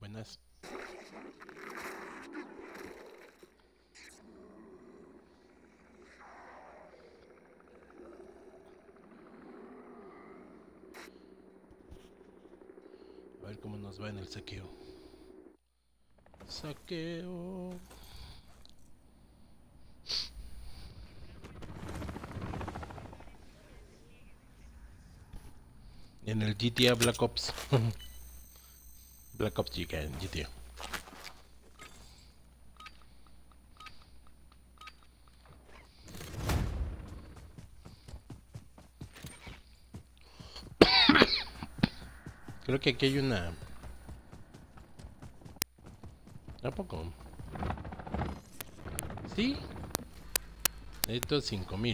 buenas. A ver cómo nos va en el saqueo. Saqueo. En el GTA Black Ops. Black Ops llega en GTA. Creo que aquí hay una... ¿A poco? ¿Sí? Necesito 5000.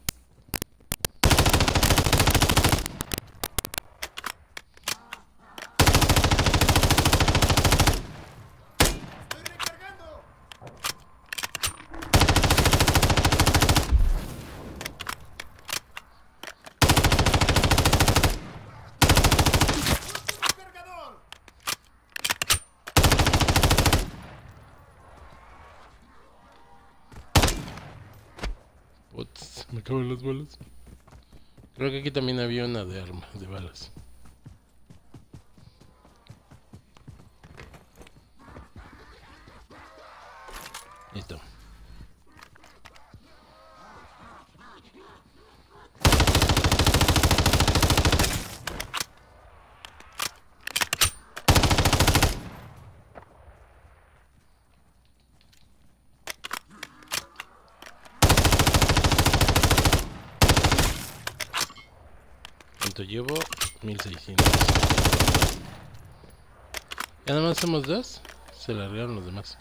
Putz, me acaban las balas. Creo que aquí también había una de armas, de balas. Listo. ¿Cuánto llevo? 1600. ¿Ya nada más somos dos? Se largaron los demás.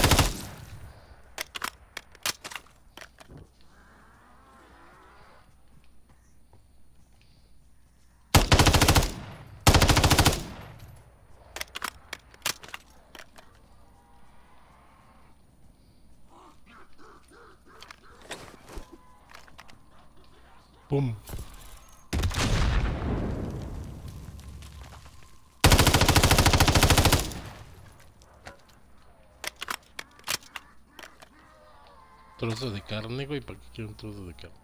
¡Pum! Trozo de carne, güey. ¿Para qué quiero un trozo de carne?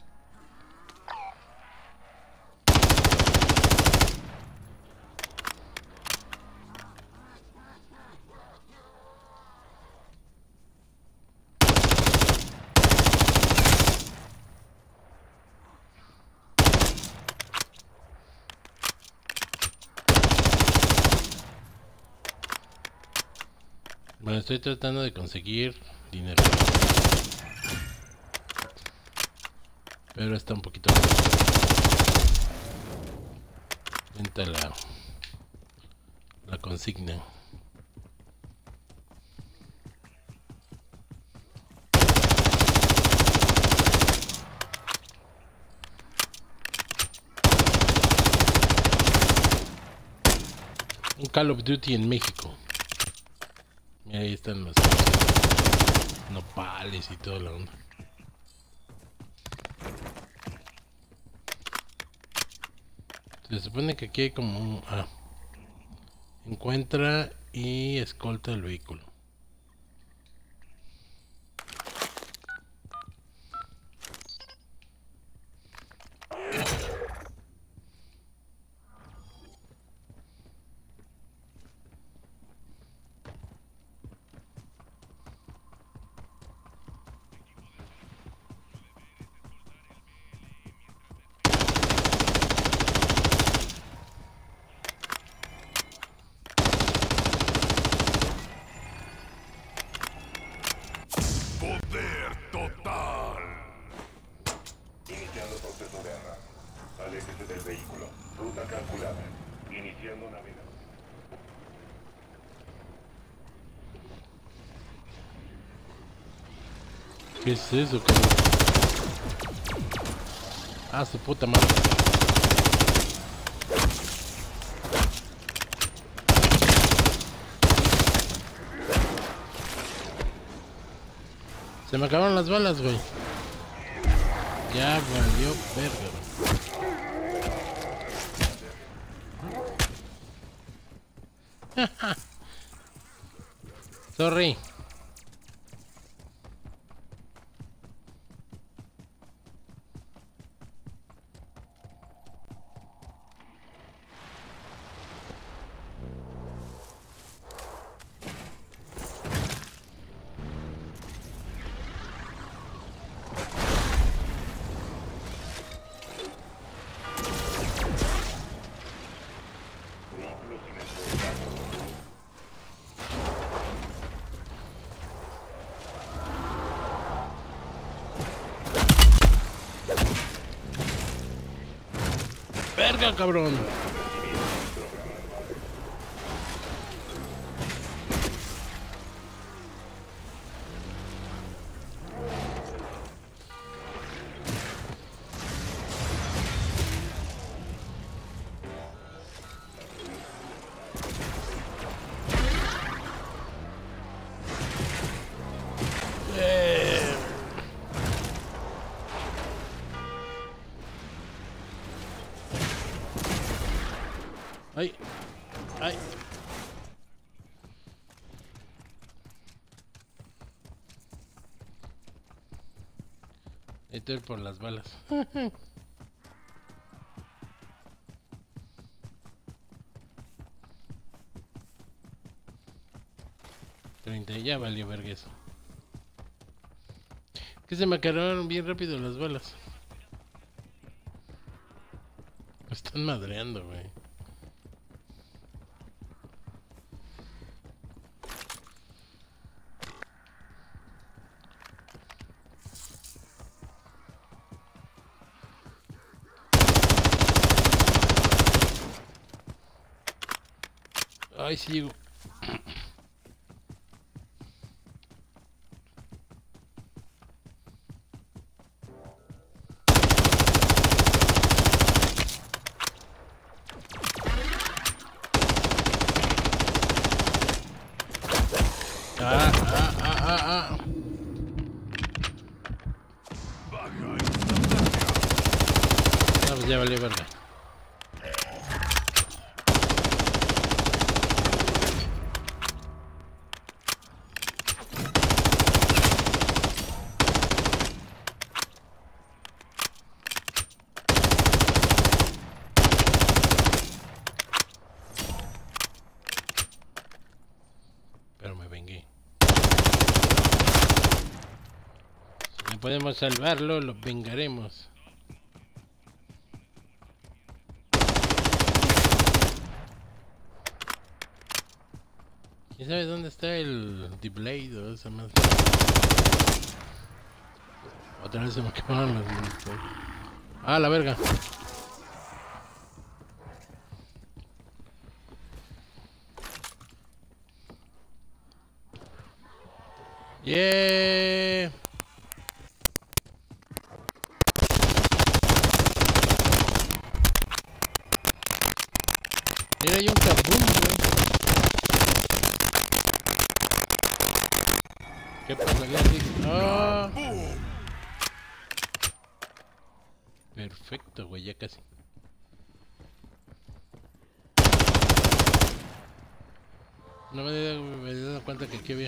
Bueno, estoy tratando de conseguir dinero. Pero está un poquito lenta la consigna. Un Call of Duty en México. Mira, ahí están los nopales y toda la onda. Se supone que aquí hay como un... encuentra y escolta el vehículo. ¿Qué es eso, cabrón? Ah, su puta madre. Se me acabaron las balas, güey. Ya valió verga, güey. Sorry. ¡Verga, cabrón! ¡Ay! ¡Ay! Estoy por las balas. 30, ya valió verga eso. Que se me acabaron bien rápido las balas. Me están madreando, güey. Ay, sí llego. No, pues ya valió verga. Pero me vengué. Si no podemos salvarlo, lo vengaremos. ¿Quién sabe dónde está el D-Blade o esa más? Otra vez se me acabaron las municiones. ¡Ah, la verga! ¡Yeah! Mira, hay un Kaboom, güey. ¿Qué pasaría así? ¡Ah! Perfecto, güey, ya casi. No me he dado cuenta que aquí había.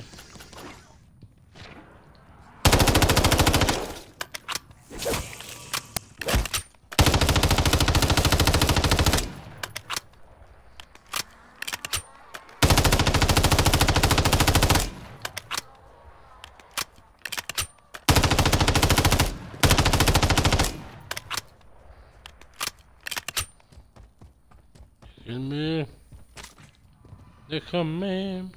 Déjame. Déjame.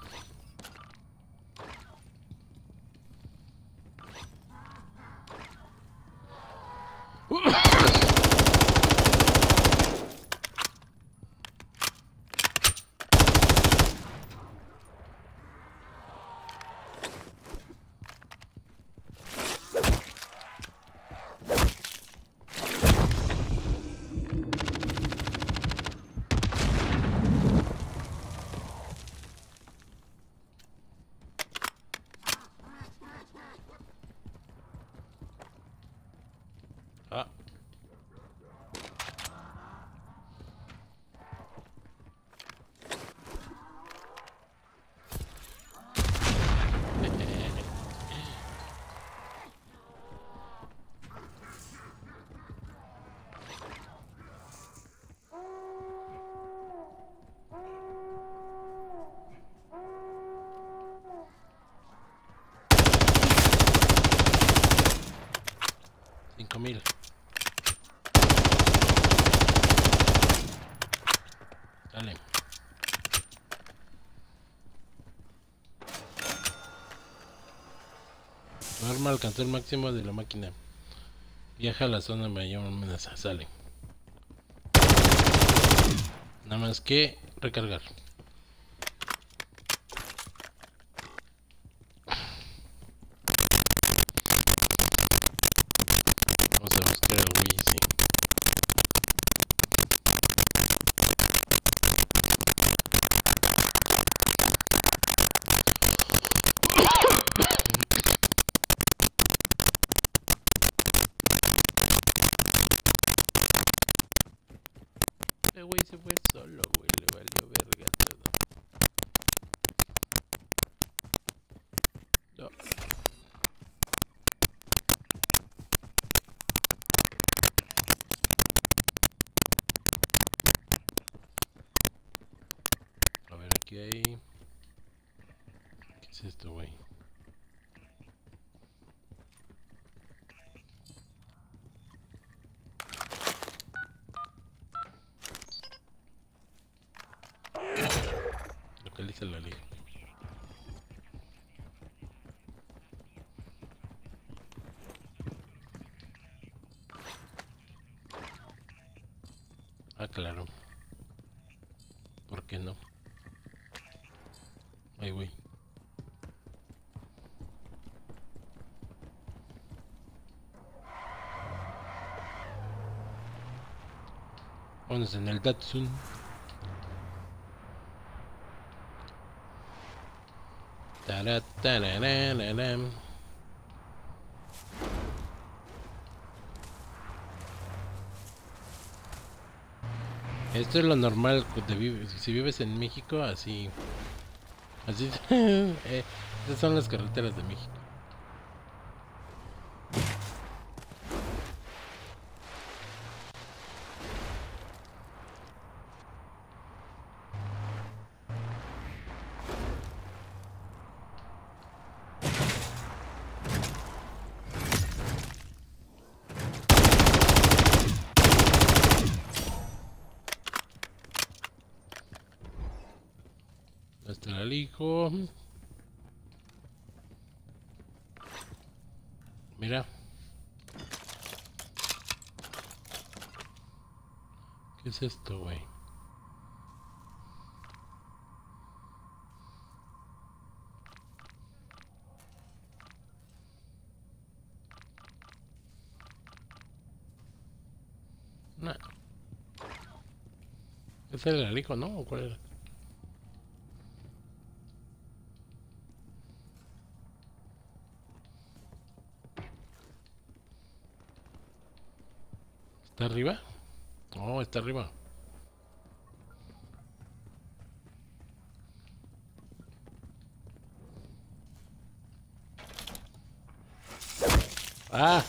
5000. Dale. Tu arma alcanzó el máximo de la máquina. Viaja a la zona de mayor amenaza. Sale. Nada más que recargar. Vamos a buscar el Wii, el güey se fue solo, güey. Le valió verga todo. No. A ver, aquí hay... ¿Qué es esto, güey? Localiza la liga. Ah, claro. ¿Por qué no? Ay, güey. Vamos en el Datsun. Taratararararam. Esto es lo normal si vives en México, así. Así. Estas son las carreteras de México. Hasta el hijo. Mira. ¿Qué es esto, güey? No. ¿Es el alico, no? ¿O cuál era? ¿Está arriba? Oh, está arriba. ¡Ah!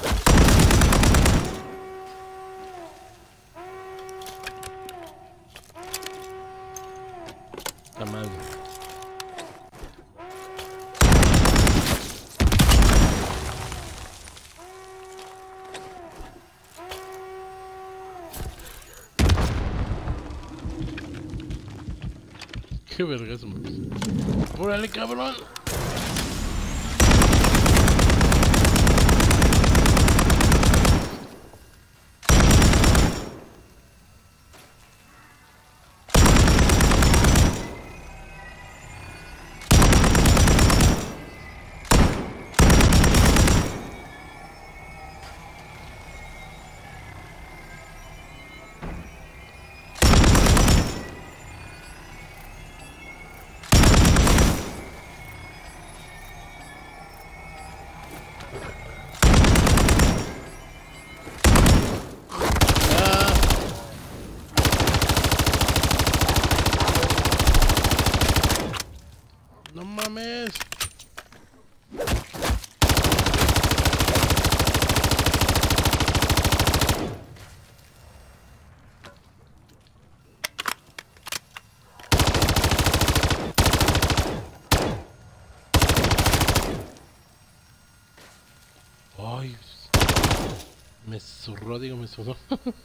Está mal. Qué vergas, man. ¡Órale, cabrón! ¡No mames! ¡Ay! Me zurró, digo, me zurró.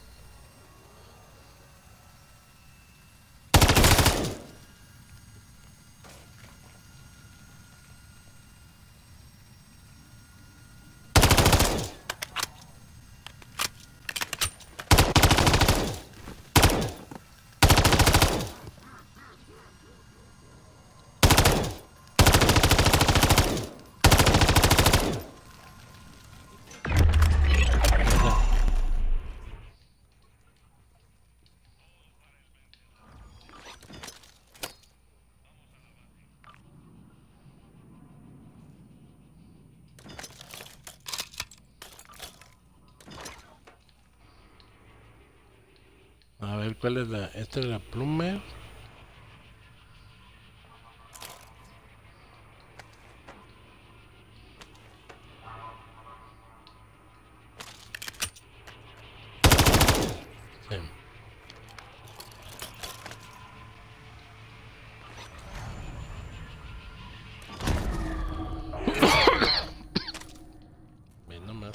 A ver, ¿cuál es la...? Esta es la pluma. Sí. Ve nomás.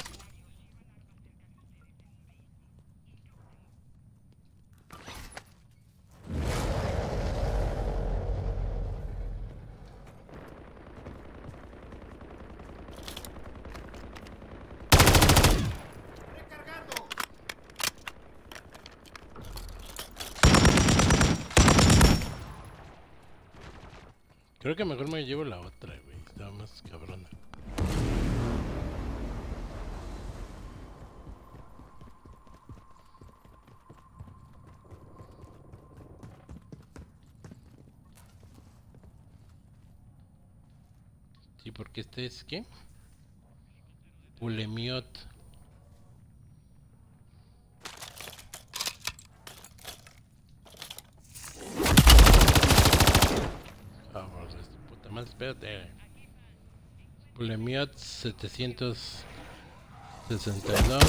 Creo que mejor me llevo la otra, güey. Estaba más cabrona. Sí, porque este es, ¿qué? Pulemiot. Vamos, puta madre, espérate. Pulemiot 762.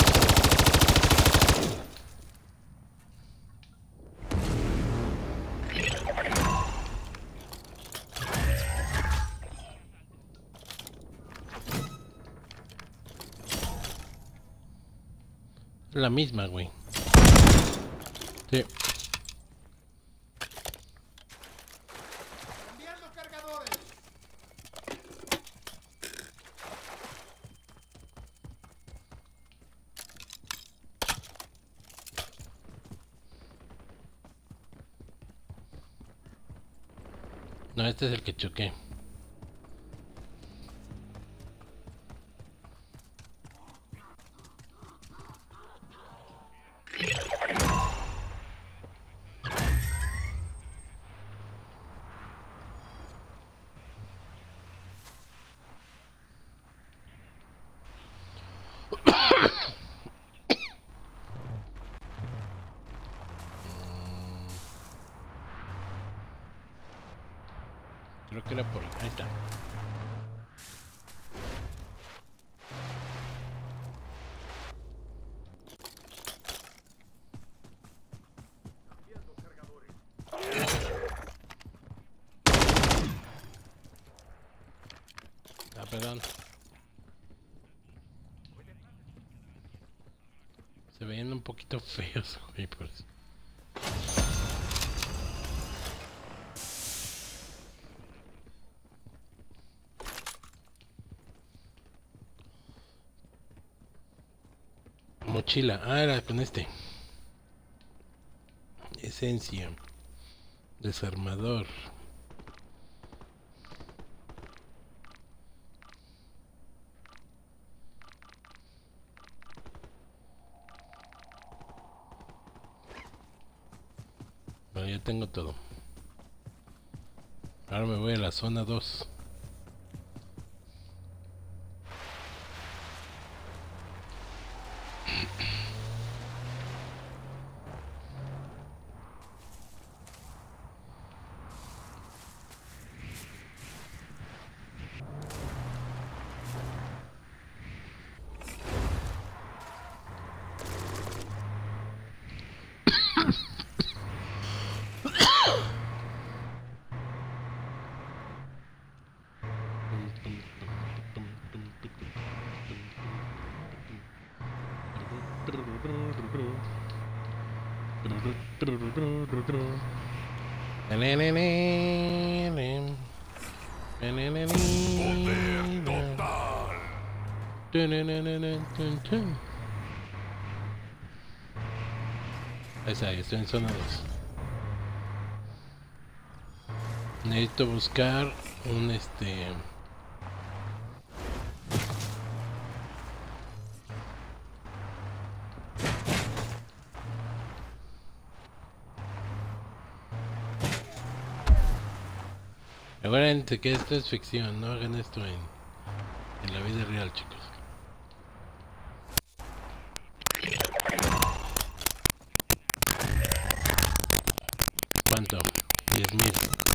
La misma, güey. Sí. Enviando cargadores. No, este es el que choqué. Creo que era por ahí. Ahí está. Enviando cargadores. Ah, perdón. Se veían un poquito feos, güey, por eso. Mochila. Ah, era con este. Esencia. Desarmador. Bueno, ya tengo todo. Ahora me voy a la zona 2. Esa, estoy en zona 2. Necesito buscar un Acuérdense que esto es ficción, no hagan esto en la vida real, chicos. ¿Cuánto? 10,000.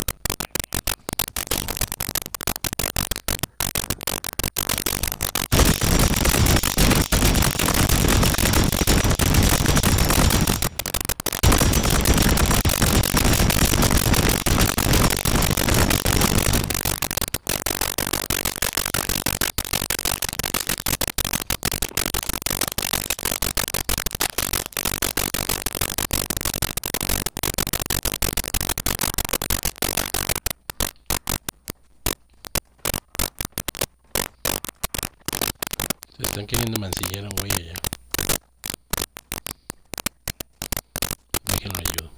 Se están queriendo mancillar a un güey allá. Déjenlo ayudo.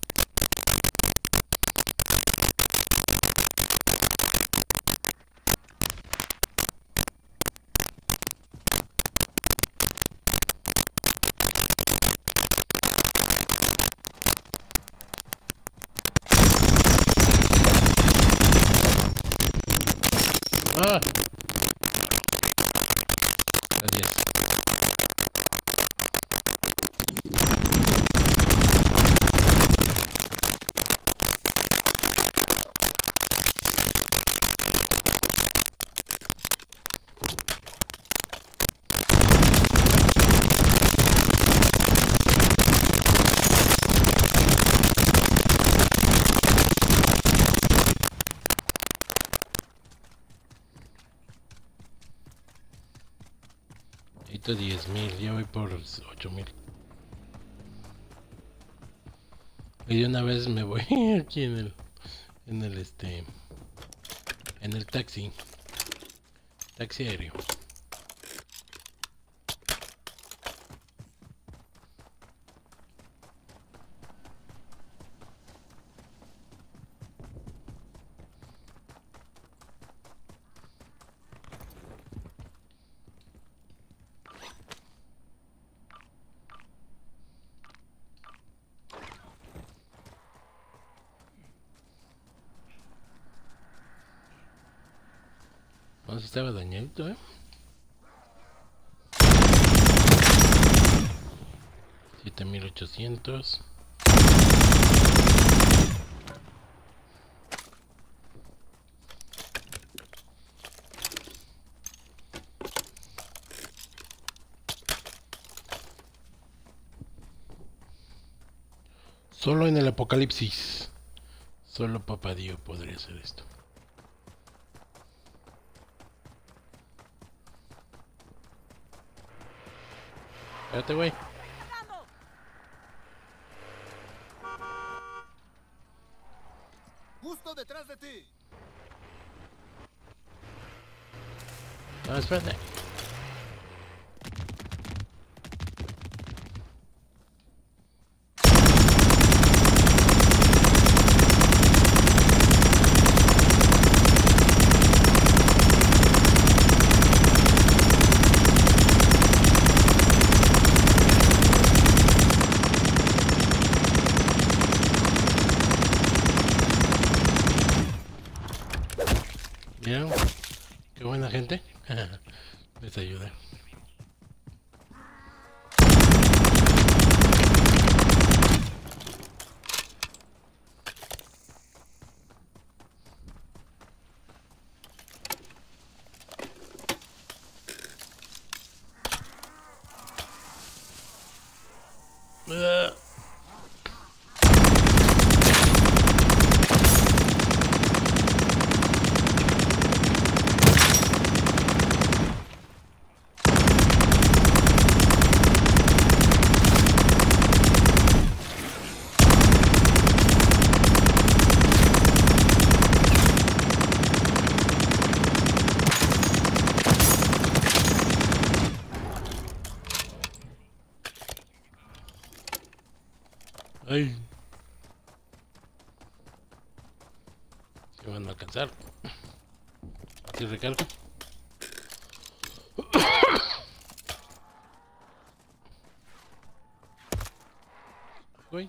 ¡Ah! Gracias. Necesito 10,000, ya voy por 8,000. Y de una vez me voy aquí en el taxi aéreo. Vamos, estaba dañadito, 7,800. Solo en el apocalipsis, solo Papá Dios podría hacer esto. Espérate, güey. Justo detrás de ti. No, espérate. ¿Vieron? Qué buena gente. Les ayuda. Ay. Se van a alcanzar. Si recargo. Uy.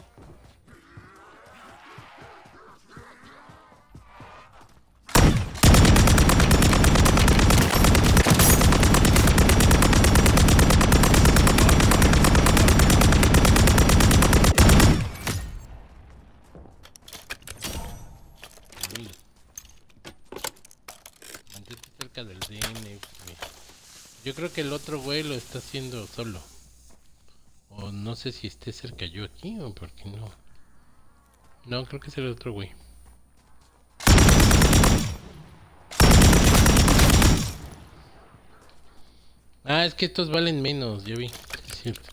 Mantente cerca del DN. Yo creo que el otro güey lo está haciendo solo. O no sé si esté cerca yo aquí o por qué no. No, creo que es el otro güey. Ah, es que estos valen menos, ya vi. Es cierto.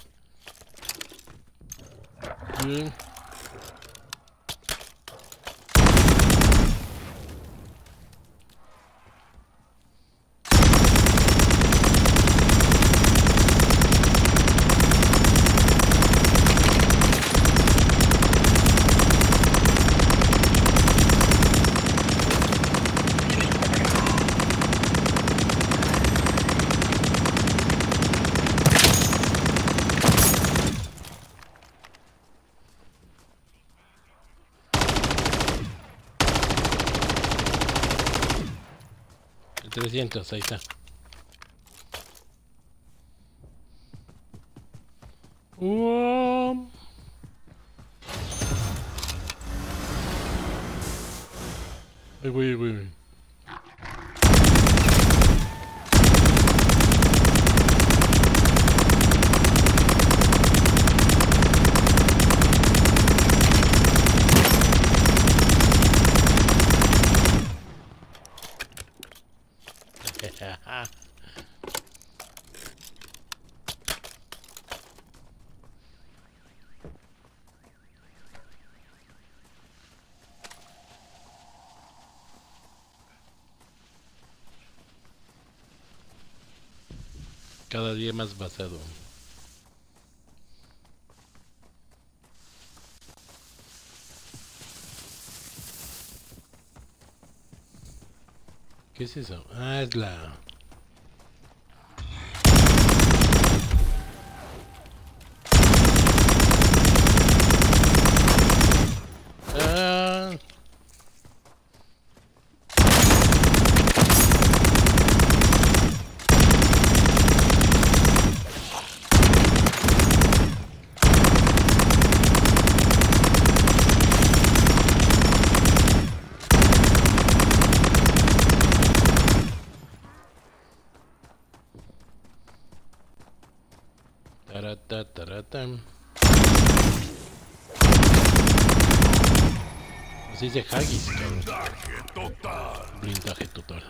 El 300, ahí está. Ay, güey. Cada día más basado. ¿Qué es eso? Ah, es la... Ah. Tarata. Así es de Haggis, cabrón. Blindaje total.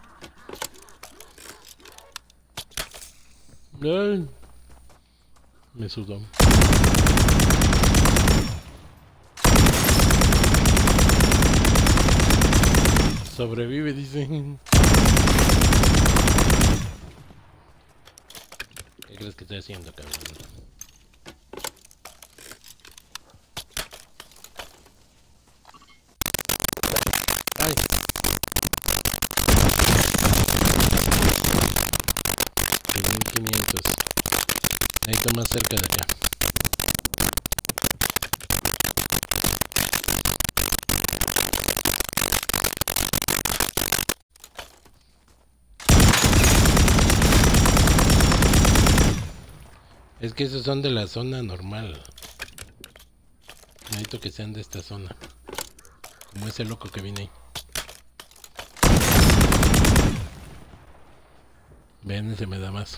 Ay, me sudó. Sobrevive, dicen. ¿Qué crees que estoy haciendo, cabrón? Ay. 1500. Necesito más cerca de acá. Es que esos son de la zona normal. Necesito que sean de esta zona. Como ese loco que viene ahí. Ven, ese me da más.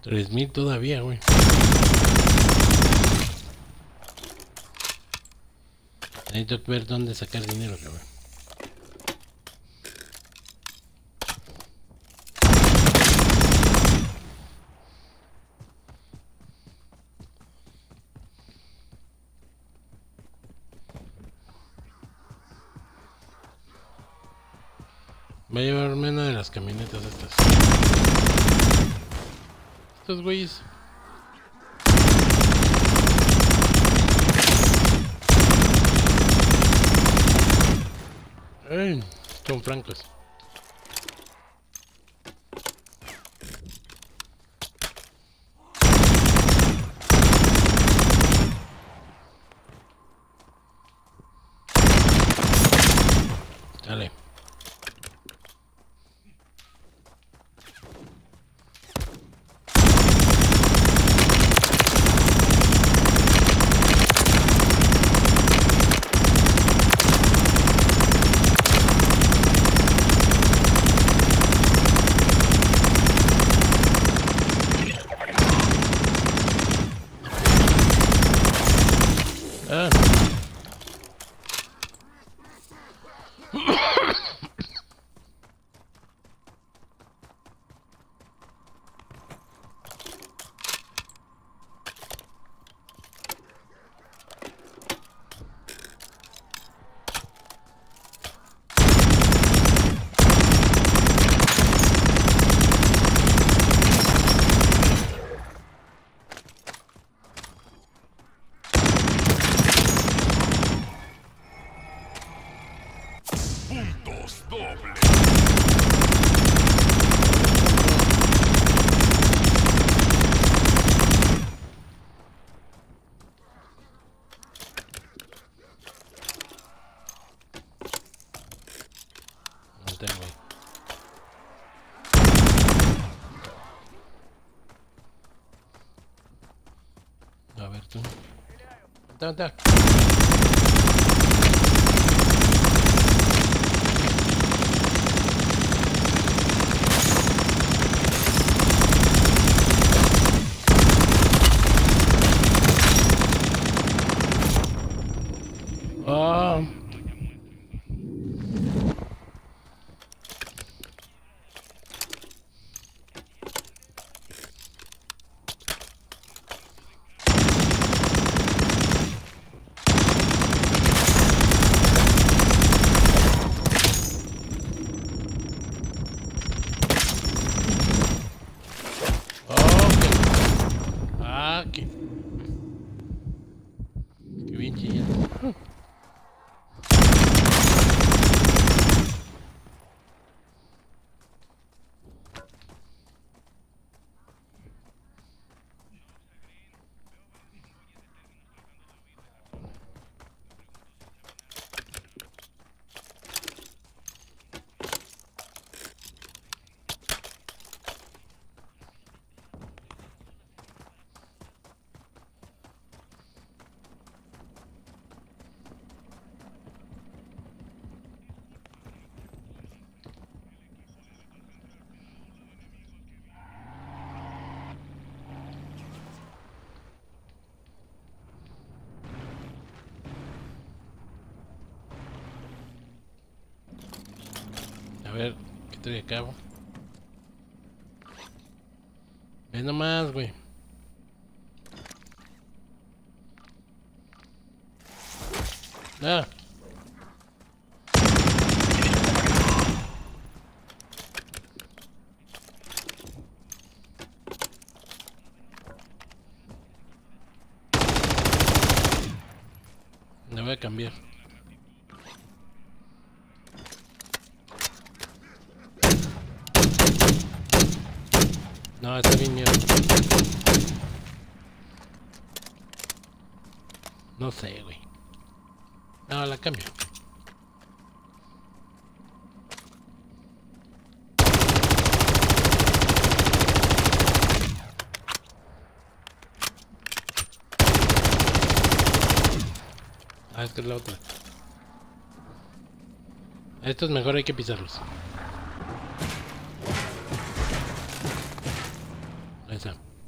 $3000 todavía, güey. Necesito ver dónde sacar dinero, cabrón. Voy a llevarme una de las camionetas estas. Estos güeyes. Ay, son francos. Dale. Ah. Puntos dobles. No tengo. A ver tú. Anda. Ah. Qué bien chillado. A ver, ¿qué estoy acá? Ve nomás, güey. Ah. Le voy a cambiar. No, está bien miedo. No sé, güey. No, la cambio. Ah, esta es la otra. Estos mejor hay que pisarlos. Esa.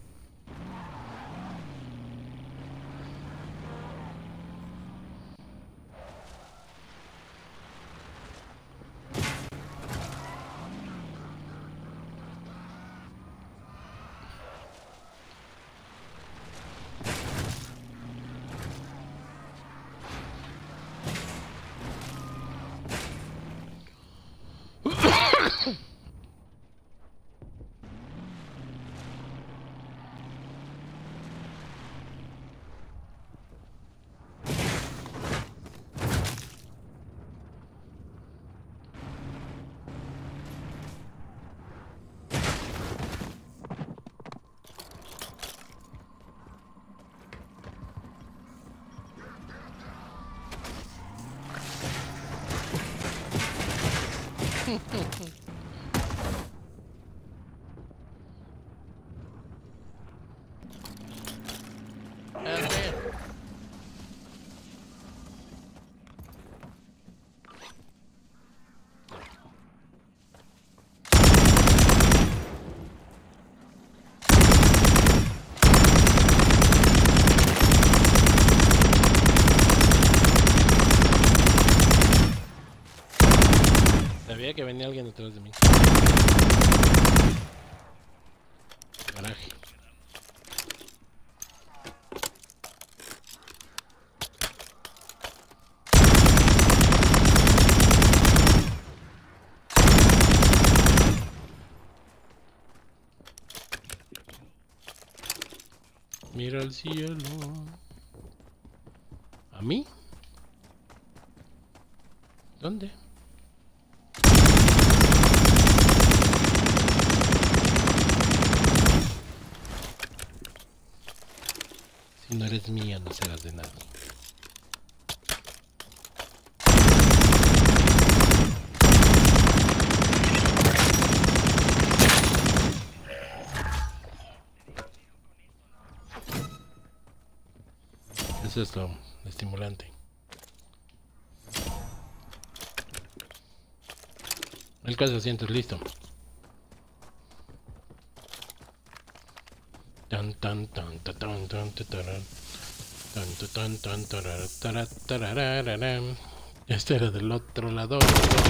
Sabía que venía alguien detrás de mí. Garaje. Mira al cielo. ¿A mí? ¿Dónde? Si no eres mía, no serás de nadie. Eso es lo estimulante. El caso sientes listo. Tan tan tan tan tan tan tan tan tan tan tan. Este era del otro lado.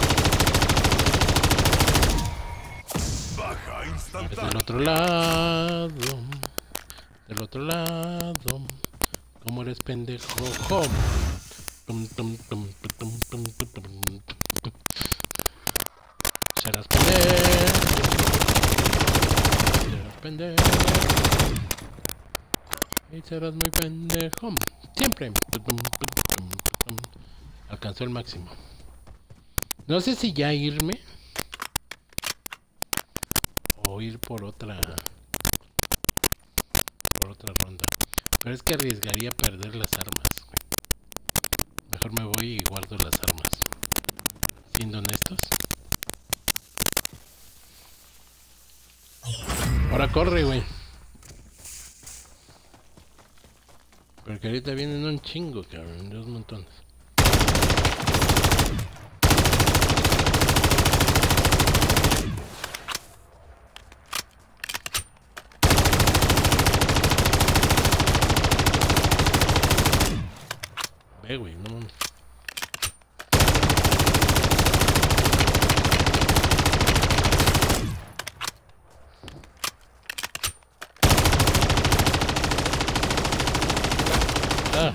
Baja instantánea. Del otro lado. Del otro lado. ¿Cómo eres pendejo? ¿Cómo? Serás pendejo. Serás pendejo. Y serás muy pendejo. Siempre. Alcanzó el máximo. No sé si ya irme. O ir por otra. Por otra ronda. Pero es que arriesgaría perder las armas. Mejor me voy y guardo las armas. Siendo honestos. Ahora corre, güey. Porque ahorita vienen un chingo, cabrón. Dos montones. Ve, güey, no mames. Ah.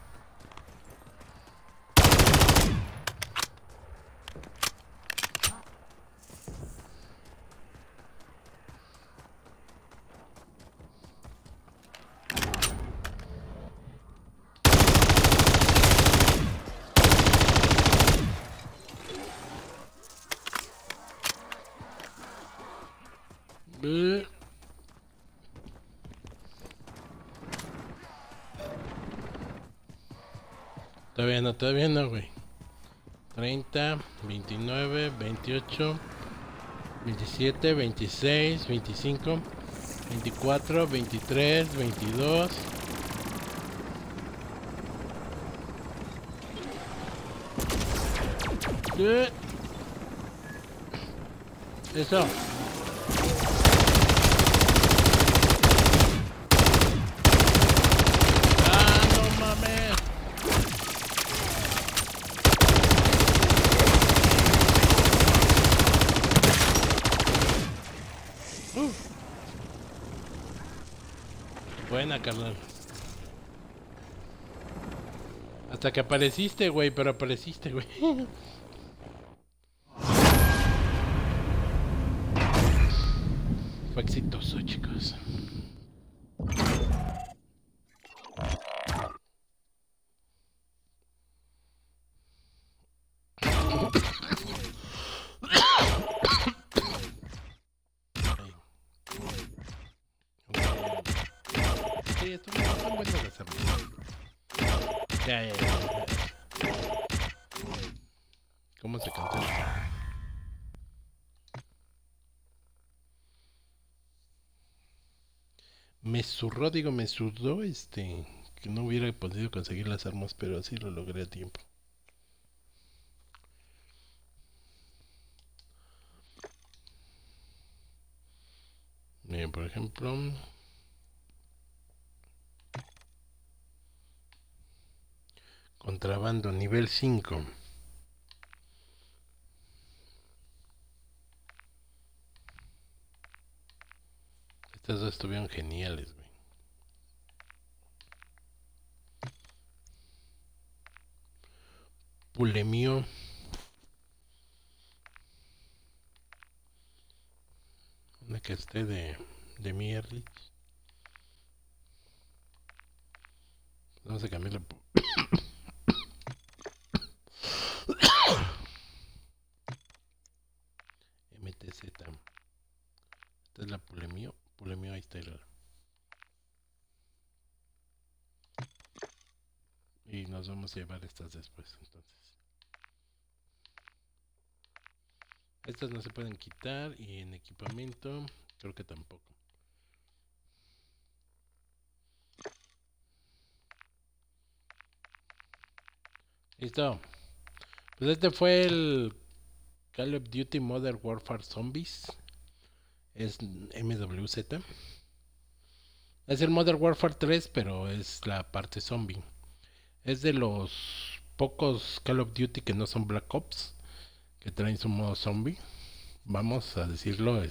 Todavía no, güey. 30, 29, 28, 27, 26, 25, 24, 23, 22. Eso. Ah, no mames. Buena, carnal. Hasta que apareciste, güey, pero apareciste, güey. Fue exitoso, chicos. Sí, están buenas las armas. Ya. ¿Cómo se canta? me sudó que no hubiera podido conseguir las armas, pero así lo logré a tiempo. Bien, por ejemplo, contrabando nivel 5. Estas dos estuvieron geniales, güey. Pulemio. Una que esté de mierda. Vamos a cambiar la MTZ. Esta es la Pulemio. Pulemio, ahí está el... Y nos vamos a llevar estas después, entonces. Estas no se pueden quitar y en equipamiento creo que tampoco. Listo. Pues este fue el Call of Duty Modern Warfare Zombies. Es MWZ. Es el Modern Warfare 3, pero es la parte zombie. Es de los pocos Call of Duty que no son Black Ops, que traen su modo zombie. Vamos a decirlo,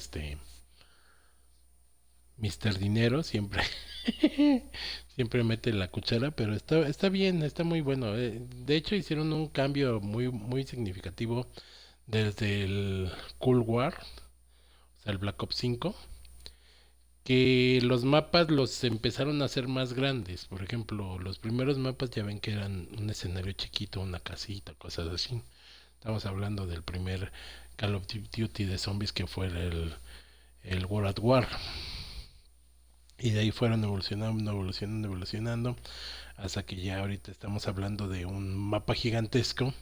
Mr. Dinero siempre siempre mete la cuchara, pero está bien, está muy bueno. De hecho hicieron un cambio muy significativo desde el Cold War, o sea, el Black Ops 5, que los mapas los empezaron a hacer más grandes. Por ejemplo, los primeros mapas ya ven que eran un escenario chiquito, una casita, cosas así. Estamos hablando del primer Call of Duty de zombies, que fue el World at War. Y de ahí fueron evolucionando, hasta que ya ahorita estamos hablando de un mapa gigantesco,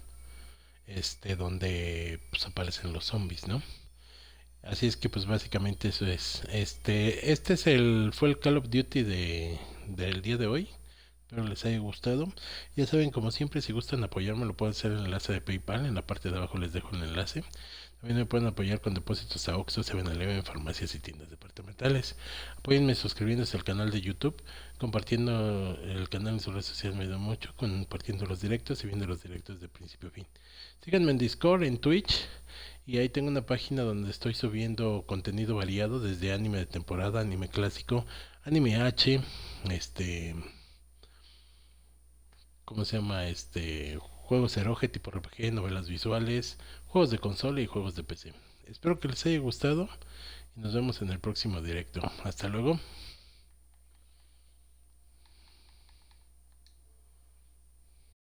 donde pues aparecen los zombies, ¿no? Así es que pues básicamente eso es. Fue el Call of Duty del día de hoy. Espero les haya gustado. Ya saben, como siempre, si gustan apoyarme, lo pueden hacer en el enlace de PayPal. En la parte de abajo les dejo el enlace. También me pueden apoyar con depósitos a Oxxo, 7-Eleven, farmacias y tiendas departamentales. Apóyenme suscribiéndose al canal de YouTube, compartiendo el canal en sus redes sociales, me ayuda mucho, compartiendo los directos y viendo los directos de principio a fin. Síganme en Discord, en Twitch, y ahí tengo una página donde estoy subiendo contenido variado, desde anime de temporada, anime clásico, anime H, ¿cómo se llama? Juegos eroge tipo RPG, novelas visuales, juegos de consola y juegos de PC. Espero que les haya gustado y nos vemos en el próximo directo. Hasta luego.